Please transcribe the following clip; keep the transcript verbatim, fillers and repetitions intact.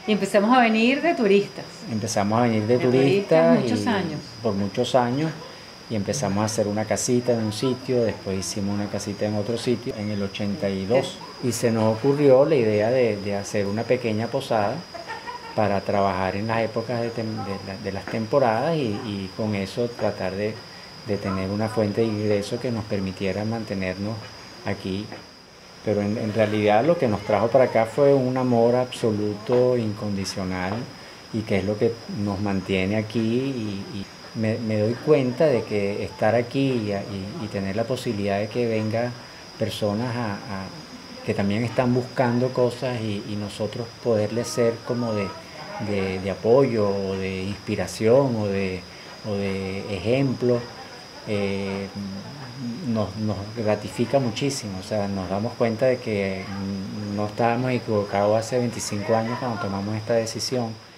Y empezamos a venir de turistas. Empezamos a venir de, De turistas, turistas muchos y, años. por muchos años, y empezamos a hacer una casita en un sitio, después hicimos una casita en otro sitio, en el ochenta y dos, y se nos ocurrió la idea de, de hacer una pequeña posada para trabajar en las épocas de, tem- de la- de las temporadas, y, y con eso tratar de, de tener una fuente de ingreso que nos permitiera mantenernos aquí. Pero en, en realidad lo que nos trajo para acá fue un amor absoluto, incondicional, y que es lo que nos mantiene aquí. Y, y me, me doy cuenta de que estar aquí y, y- y tener la posibilidad de que venga personas a, a- que también están buscando cosas, y, y nosotros poderles ser como de, de- de apoyo o de inspiración o de, o de ejemplo, eh, nos, nos gratifica muchísimo. O sea, nos damos cuenta de que no estábamos equivocados hace veinticinco años cuando tomamos esta decisión.